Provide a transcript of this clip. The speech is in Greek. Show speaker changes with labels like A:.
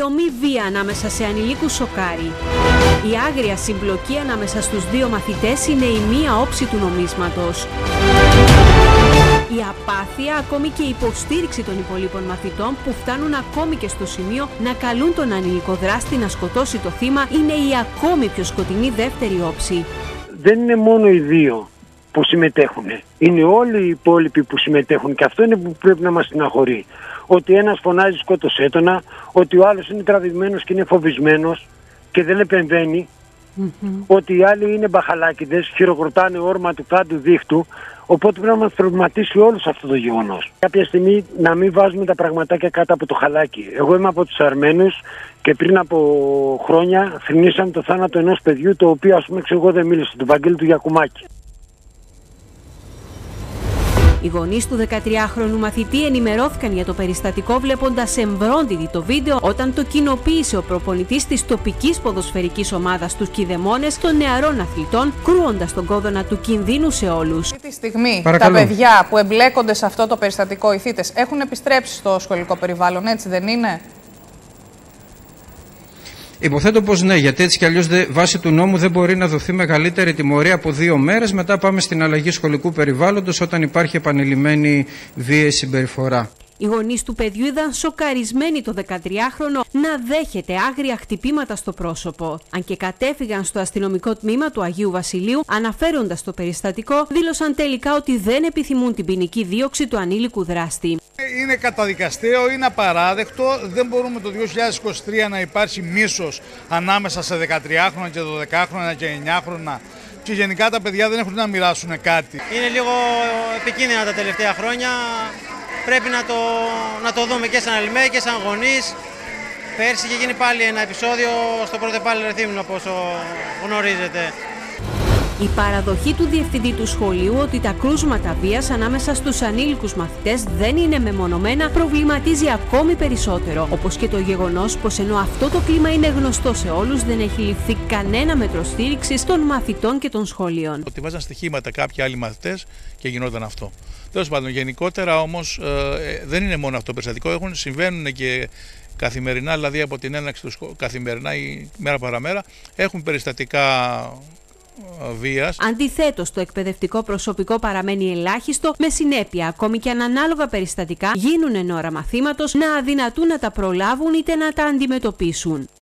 A: Η ομή βία ανάμεσα σε ανηλίκους σοκάρει. Η άγρια συμπλοκή ανάμεσα στους δύο μαθητές είναι η μία όψη του νομίσματος. Η απάθεια, ακόμη και η υποστήριξη των υπολείπων μαθητών που φτάνουν ακόμη και στο σημείο να καλούν τον ανηλικό δράστη να σκοτώσει το θύμα είναι η ακόμη πιο σκοτεινή δεύτερη όψη.
B: Δεν είναι μόνο οι δύο που συμμετέχουν. Είναι όλοι οι υπόλοιποι που συμμετέχουν και αυτό είναι που πρέπει να μας στεναχωρεί. Ότι ένας φωνάζει σκότωσέ τονα, ότι ο άλλος είναι τραβηγμένος και είναι φοβισμένος και δεν επεμβαίνει. Ότι οι άλλοι είναι μπαχαλάκιδες, χειροκροτάνε όρμα του κάτω δίχτου. Οπότε πρέπει να μας προβληματίσει όλους αυτό το γεγονός. Κάποια στιγμή να μην βάζουμε τα πραγματάκια κάτω από το χαλάκι. Εγώ είμαι από τους Αρμένους και πριν από χρόνια θρηνήσαμε το θάνατο ενός παιδιού, το οποίο ας πούμε εγώ δεν μίλησε, του Βαγγέλη του Γιακουμάκη.
A: Οι γονείς του 13χρονου μαθητή ενημερώθηκαν για το περιστατικό βλέποντας εμβρόντιδη το βίντεο όταν το κοινοποίησε ο προπονητής της τοπικής ποδοσφαιρικής ομάδας τους Κηδεμόνες των νεαρών αθλητών, κρούοντας τον κόδωνα του κινδύνου σε όλους.
C: Αυτή τη στιγμή τα παιδιά που εμπλέκονται σε αυτό το περιστατικό, οι θύτες, έχουν επιστρέψει στο σχολικό περιβάλλον, έτσι δεν είναι?
D: Υποθέτω πως ναι, γιατί έτσι κι αλλιώς βάσει του νόμου δεν μπορεί να δοθεί μεγαλύτερη τιμωρία από 2 μέρες. Μετά πάμε στην αλλαγή σχολικού περιβάλλοντος όταν υπάρχει επανειλημμένη βίαιη συμπεριφορά.
A: Οι γονείς του παιδιού είδαν σοκαρισμένοι το 13χρονο να δέχεται άγρια χτυπήματα στο πρόσωπο. Αν και κατέφυγαν στο αστυνομικό τμήμα του Αγίου Βασιλείου, αναφέροντας το περιστατικό, δήλωσαν τελικά ότι δεν επιθυμούν την ποινική δίωξη του ανήλικου δράστη.
E: Είναι καταδικαστέο, είναι απαράδεκτο. Δεν μπορούμε το 2023 να υπάρξει μίσος ανάμεσα σε 13χρονα και 12χρονα και 9χρονα. Και γενικά τα παιδιά δεν έχουν να μοιράσουν κάτι.
F: Είναι λίγο επικίνδυνα τα τελευταία χρόνια. Πρέπει να το δούμε και σαν ΑΛΜΕ και σαν γονείς. Πέρσι είχε γίνει πάλι ένα επεισόδιο στο Πρωτεπάλη Ρεθύμνου, όπως γνωρίζετε.
A: Η παραδοχή του διευθυντή του σχολείου ότι τα κρούσματα βίας ανάμεσα στους ανήλικους μαθητές δεν είναι μεμονωμένα προβληματίζει ακόμη περισσότερο. Όπως και το γεγονός πως ενώ αυτό το κλίμα είναι γνωστό σε όλους, δεν έχει ληφθεί κανένα μέτρο στήριξης των μαθητών και των σχολείων.
E: Ότι βάζαν στοιχήματα κάποιοι άλλοι μαθητές και γινόταν αυτό. Τέλος πάντων, γενικότερα όμως δεν είναι μόνο αυτό το περιστατικό, συμβαίνουν και καθημερινά, δηλαδή από την έναρξη του καθημερινά ή μέρα παραμέρα, έχουν περιστατικά βίας.
A: Αντιθέτως, το εκπαιδευτικό προσωπικό παραμένει ελάχιστο, με συνέπεια ακόμη και αν ανάλογα περιστατικά γίνουν εν ώρα μαθήματος να αδυνατούν να τα προλάβουν είτε να τα αντιμετωπίσουν.